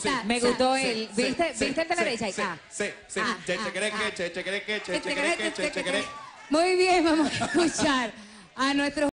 Me gustó él. ¿Viste el de la derecha? Sí. Chechequereque. Muy bien, vamos a escuchar a nuestros